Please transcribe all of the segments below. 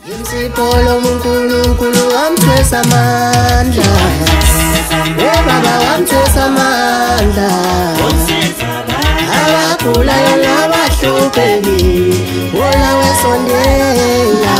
Imsipolo uNkulunkulu wamthwesa amandla. Baba wamthwesa amandla. Abagulayo nabahlupheki wona wesondela.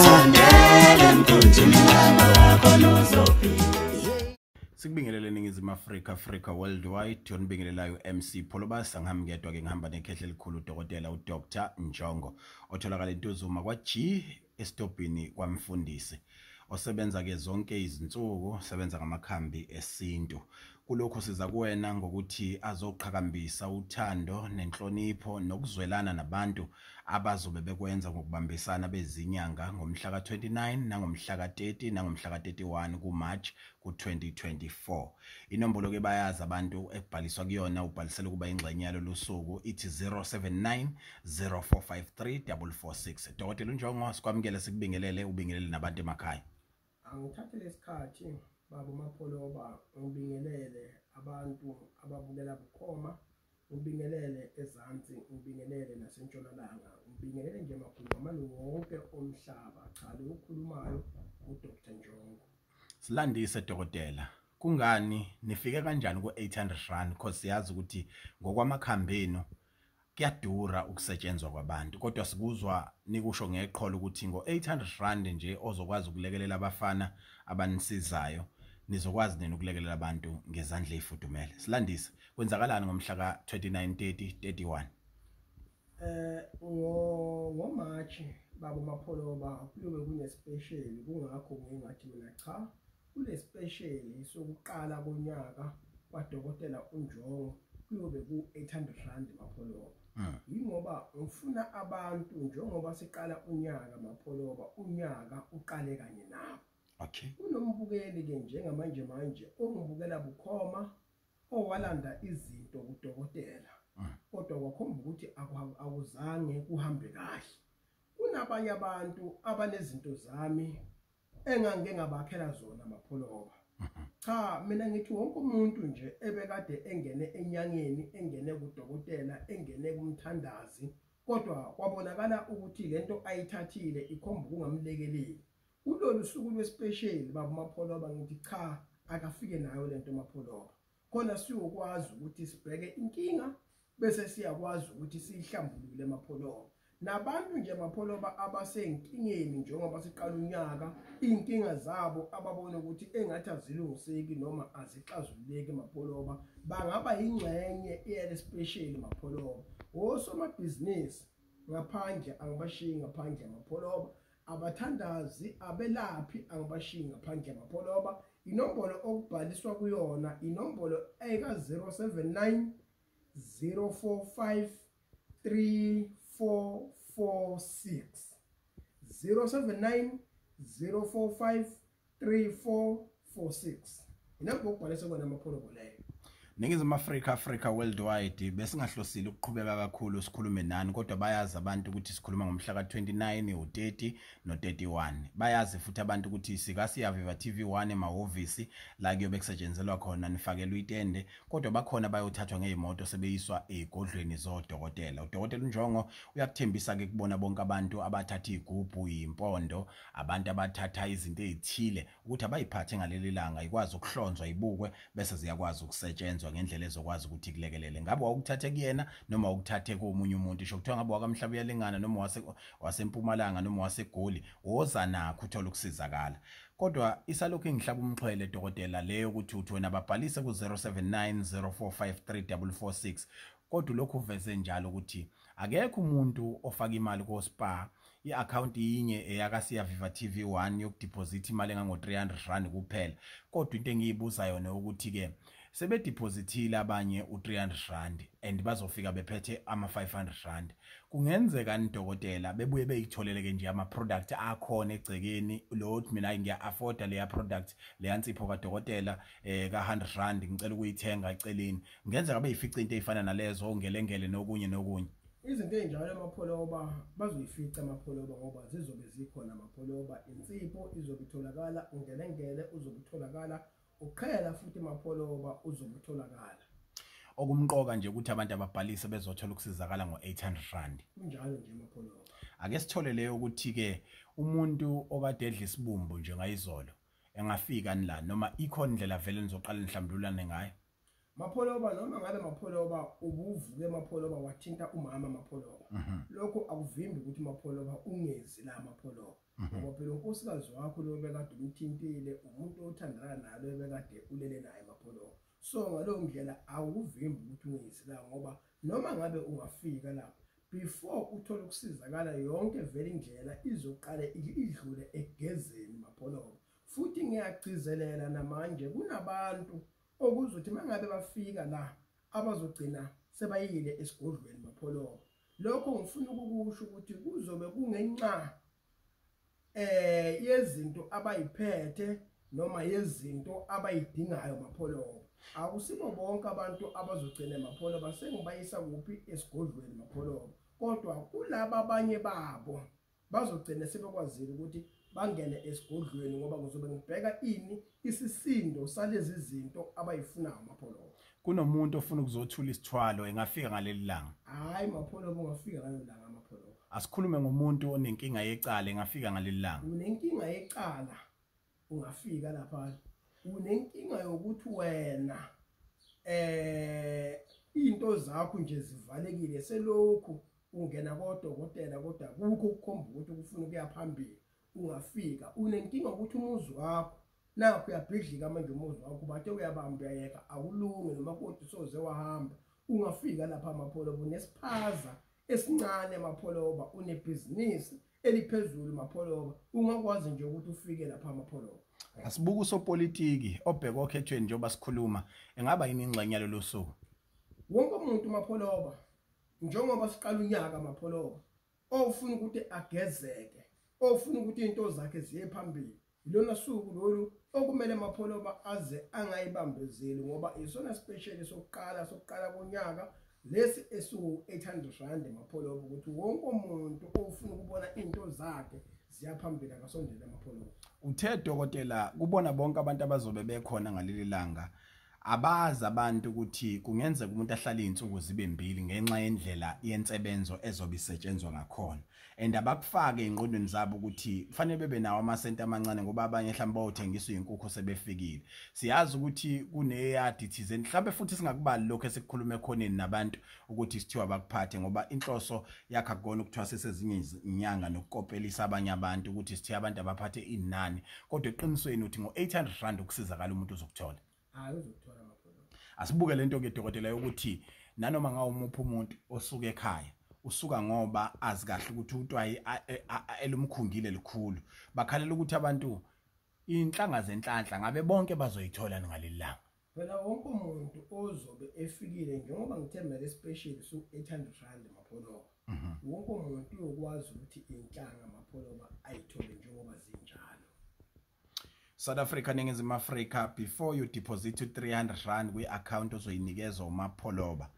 Sikubingelele eNingizimu Africa worldwide yonibingelelayo MC Pholobasa ngihamba ngedwa ke ngihamba nekhehle elikhulu udokotela uDr Njongo otholakala eNtuzuma kwaG esitobhini kwamfundisi osebenza ke zonke izinsuku sebenza ngamakhambi esintu. Kulokho siza kuwena ngokuthi azoqhakambisa uthando nenhlonipho nokuzwelana nabantu abazobe bekwenza ngokubambisana bezinyanga ngomhla ka29 nangomhla ka30 nangomhla ka31 kuMarch ku2024. Inombolo ke bayazi abantu ekubhaliswa kuyona ubhalisela kuba ingxenye yalolu suku ithi 079 0453 446. Dokotela uNjongo sikwamukele sikubingelele ubingelele nabantu emakhaya. Angithathe lesikhathi baba uMapholoba ngibingelele abantu ababukela bukhoma, ngibingelele ezansi, ngibingelele nasentshonalanga, ngibingelele nje makhulu amalungu wonke omhlaba. Cha lo ukhulumayo uDr Njongo. Silandise dokotela. Kungani nifike kanjani ku800 because siyazi ukuthi ngokwamakhambeni kuyadura ukusetshenzwa kwabantu kodwa sikuzwa nikusho ngeqholo ukuthi ngo800 nje ozokwazi ukulekelela abafana abanisizayo nizokwazi nini ukulekelela abantu ngezandla ezifudumele. Silandise kwenzakalani ngomhla ka29 30 31 ngoMarch baba uMapholoba kuyobe kunespecial kungakho ngingathi mina cha kule special sokuqala konyaka kwaDokotela uNjongo kuyobe ku800 Mapholoba. Yingoba ngifuna abantu njengoba siqala unyaka Mapholoba unyaka uqale kanye nabo. Okay. Unombukeli ke njengamanje ongibukela bukhoma owalanda izinto kuDokotela. Kodwa kwakhomba ukuthi akuzange kuhambe kahle. Kunabanye abantu abanezinto zami engangeke ngabakhela zona Mapholoba. Cha mina ngithi wonke umuntu nje ebekade engene enyangeni engene kuDokotela engene kumthandazi kodwa kwabonakala ukuthi lento ayithathile ikhomba ukungamlekeleli. Kulolu suku lwespecial baba uMapholoba ngithi cha akafike nayo lento Mapholoba. Khona siyokwazi ukuthi sibheke inkinga bese siyakwazi ukuthi sihlambulule Mapholoba. Nabantu nje Mapholoba abasenkingeni njengoba siqala unyaka inkinga zabo ababona ukuthi engathi azilungiseki noma azixazululeki Mapholoba bangaba ingxenye yele special Mapholoba. Osomabhizinisi ngaphandle angibashiyi ngaphandle Mapholoba, abathandazi abelaphi angibashiyi ngaphandle Mapholoba. Inombolo okubhaliswa kuyona inombolo eka 079 045 3446 079 045 3446 inapho ukubhalisa kona Mapholoba leyo. Ningizimu Africa worldwide besingahlosile ukuqhubeka kakhulu sikhulume nani kodwa bayazi abantu ukuthi sikhuluma ngomhla ka29 u30 no31. Bayazi futhi abantu ukuthi sikasiyaviva TV1 emahhovisi la kuyobe kusetshenzelwa khona nifakelwe itende kodwa bakhona bayothathwa ngeemoto sebeyiswa egodlweni zodokotela. UDokotela uNjongo uyakuthembisa ke kubona bonke abantu abathatha igubhu impondo abantu abathatha izinto ezithile ukuthi abayiphathe ngaleli langa ikwazi ukuhlonzwa ibukwe bese ziyakwazi ukusetshenzwa ngendlela ezokwazi ukuthi kulekelele. Ngabe wakuthathe kuyena noma ukuthathe komunye umuntu isho kuthiwa ngabe wakamhlaba uyalingana noma wasempumalanga noma waseGoli woza nakho uthola ukusizakala. Kodwa isalokho engihlaba umxhwele dokotela leyo ukuthi uthi wena babhalise ku079 0453 446 kodwa lokho uveze njalo ukuthi akekho umuntu ofaka imali ko spa i-account yinye eyakasiyaviva TV1 yokudeposit imali engango300 kuphela. Kodwa into engiyibuza yona ukuthi ke sebedepositile abanye u300 and bazofika bephethe ama500. Kungenzeka ndokotela bebuye beyitholeleke nje ama product akhona egcekeni lo mina ngiya afforda leya product leyansipho kaDokotela ka100 ngicela ukuyithenga eceleni. Ngenzeka beyifica into ezifana nalezo ongelengele nokunye. Izinto ezinjalo Mapholoba bazoyifica Mapholoba ngoba zizobe zikhona Mapholoba. Insipho izobe itholakala, ungelengele uzobe utholakala, uqhela futhi Mapholoba uzobe utholakala. okumqoka nje ukuthi abantu ababhalise bezothola ukusizakala ngo-R800. kunjalo nje mapholoba. Ake sithole leyo ukuthi ke umuntu okade edla isibumbu njengayizolo engafika nila noma ikhona indlela vele nizoqala nihlambululane ngayo. Mapholoba noma ngabe mapholoba ubuvuke mapholoba wathinta umama mapholoba. Lokho akuvimbi ukuthi mapholoba ungezi la mapholoba. Ngoba phela unkosikazi wakho lo bekade umthintile umuntu othandana nalo ebekade ulele naye mapholoba. So ngalo ndlela awuvimbi ukuthi ungezi la ngoba noma ngabe ungafika la before uthola ukusizakala yonke vele indlela izoqale idlule egezeni mapholoba. Futhi ngiyagcizelela namanje kunabantu okuzothi mangabe bafika la abazogcina sebayile esigodlweni mapholoba. Lokho ngifuna ukukusho ukuthi kuzobe kungenxa yezinto abayiphethe noma yezinto abayidingayo mapholoba. Akusibo bonke abantu abazogcina mapholoba sengibayisa kuphi esigodlweni mapholoba. Kodwa kulabo abanye babo bazogcina sebekwazile ukuthi bangene esigodlweni ngoba kuzobe ngibheka isisindo salezi zinto abayifunayo mapholoba. Kunomuntu ofuna ukuzothula isithwalo engafika ngaleli langa. Hayi mapholoba ungafika ngaleli langa mapholoba. Asikhulume ngomuntu onenkinga yecala engafika ngaleli langa. Unenkinga yecala ungafika lapha. Unenkinga yokuthi wena into zakho nje zivalekile selokhu ungena kodokotela kodwa kukho ukukhomba ukuthi ufuna ukuya phambili ungafika. Unenkinga ukuthi umuzi wakho nakho uyabhidlika manje umuzi wakho bathe uyabamba uyayeka akulunge noma kodwa soze wahamba ungafika lapha mapholoba. Unesiphaza esincane mapholoba, unebhizinisi eliphezulu mapholoba, ungakwazi nje ukuthi ufike lapha mapholoba. Asibuka usopolitiki obheka okhethweni njengoba sikhuluma engaba yini ingxenye yalolu suku. Wonke umuntu mapholoba njengoba siqala unyaka mapholoba ofuna ukuthi agezeke, ofuna ukuthi into zakhe ziye phambili, ilona suku lolu okumele mapholoba aze angayibambezeli ngoba isona special sokuqala konyaka lesi esu-R800 mapholoba ukuthi wonke umuntu ofuna ukubona into zakhe ziyaphambili akasondele mapholoba. Uthe dokotela kubona bonke abantu abazobe bekhona ngaleli langa abazi abantu ukuthi kungenzeka umuntu ahlala izinsuku zibe mbili ngenxa yendlela yensebenzo ezobe isetshenzwa ngakhona and abakufake ingqondweni zabo ukuthi kufanele bebe nawo amasenti amancane ngoba abanye mhlawumbe bayothengiswa izinkukhu sebefikile. Siyazi ukuthi kuneyadi thizeni mhlawumbe futhi singakubali lokho esikukhuluma ekhoneni nabantu ukuthi sithiwa bakuphathe ngoba inhloso yakhe akugona ukuthiwa sesezinye inyanga nokukopelisa abanye abantu ukuthi sithiya abantu abaphathe inani kodwa eqinisweni uthi ngo-R800 ukusizakala umuntu uzokuthola. Hayi uzokuthola mapholoba. Asibuke lento ke dokotela yokuthi nanoma ngawumuphi umuntu osuka ekhaya usuka ngoba azi kahle ukuthi utwayi elumkhungile likhulu bakhalela ukuthi abantu inhlanga zenhlanhla ngabe bonke bazoyithola ngaleli langa. Phela wonke umuntu ozobe efikile njengoba ngithemba special su-R800 mapholoba. Wonke umuntu uyokwazi ukuthi inhlanga mapholoba ayithole njengoba zinjalo. South Africa Ningizimu Africa, before you deposit R300 kwi-account ozoyinikezwa umapholoba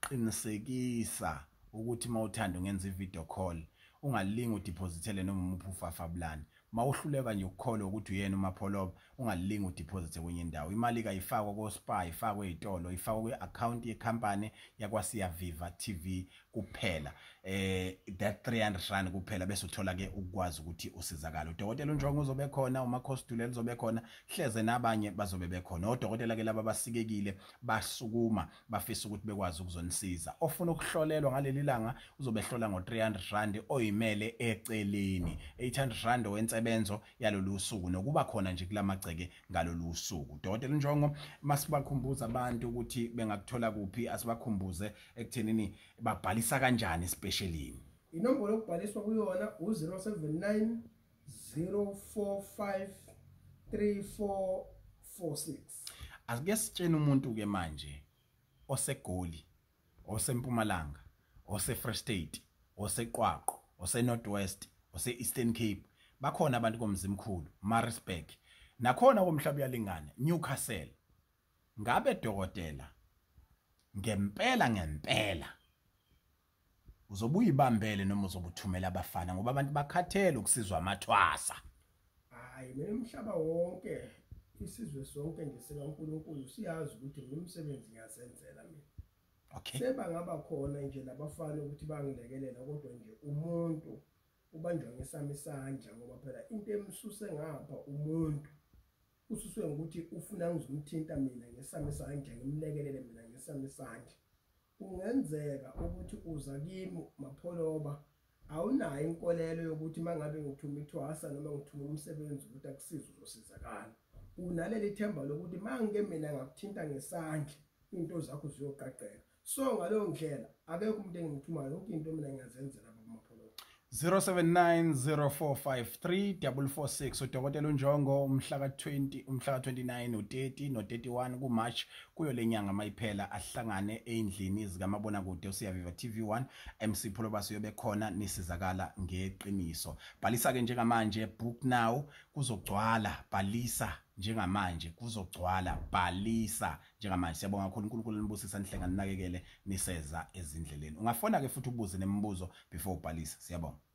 qinisekisa ukuthi mawuthanda ungenza i-video call ungalingi udepositele noma umuphi ufafablani. Mawuhluleka nje ukukholwa ukuthi uyena umapholoba ungalingi udeposite kwenye indawo. Imali kayifakwa ko-SPA, ifakwe ezitolo, ifakwe kwi-account yecompany yakwaSiya Viva TV kuphela. That R300 kuphela bese uthola ke ukwazi ukuthi usizakala. Udokotela uNjongo uzobe khona, umakhositulela uzobe khona, hleze nabanye bazobe bekhona. Odokotela ke laba basikekile basukuma bafisa ukuthi bekwazi ukuzonisiza. Ofuna ukuhlolelwa ngaleli langa uzobe hlola ngo-R300 oyimele eceleni. R800 wensebenzo yalolu suku nokuba khona nje kulamagceke ngalolu suku. Udokotela uNjongo masibakhumbuza abantu ukuthi bengakuthola kuphi asibakhumbuze ekuthenini babhalisa kanjani specially. Inombolo yokubhaliswa kuyona u-079 045 3446. Asike sitshena umuntu ke manje osegoli, osempumalanga, ose-Free State, oseQwaqwa, ose-Northwest, ose-Eastern Cape, bakhona abantu komzimkhulu, Maritzburg, nakhona komhlaba yalingana, Newcastle. Ngabe dokotela ngempela uzobuya ibambele noma uzobuthumela abafana ngoba abantu bakhathele ukusizwa amathwasa. Hayi mina umhlaba wonke isizwe sonke nje sikaNkulunkulu siyazi ukuthi ngumsebenzi ngiyazenzela mina. Okay. Sebangaba khona nje labafana ukuthi bangilekelela kodwa nje umuntu ubanjwa ngesami isandla ngoba phela into emsuse ngapha umuntu ususwe ukuthi ufuna ngizomthinta mina ngesami isandla ngimlekelele mina ngesami isandla. Kungenzeka ukuthi uza kimi Mapholoba awunayo inkolelo yokuthi mangabe ngithuma ithwasa noma ngithuma umsebenzi ukuthi akusize uzosizakala. Unaleli themba lokuthi mangeke mina ngakuthinta ngesandla into zakho ziyoqaqeka. So ngalowo ndlela akekho umuntu engimthumayo yonke into mina ngiyazenzela Mapholoba. 0790453446 uDokotela uNjongo umhla ka20 umhla ka29 no30 no31 kuMarch kuyo lenyanga mayiphela ahlangane endlini zikamabona kude usiyaviva TV1 MC Pholoba siyobe khona nisizakala ngeqiniso. Bhalisa ke njengamanje book now kuzogcwala bhalisa njengamanje kuzogcwala bhalisa njengamanje. Siyabonga kakhulu uNkulunkulu nibusisa nihlengana ninakekele niseza ezindleleni. Ungafona ke futhi ubuze nemibuzo before ubhalisa. Siyabonga.